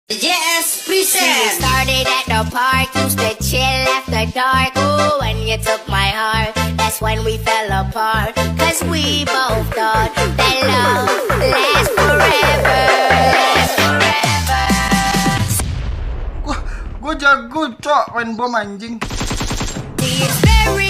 Yes, present. Started at the park, used to chill after dark. Ooh, when you took my heart, that's when we fell apart. Cause we both thought that love lasts forever. Gue jago cok main bom anjing. It's very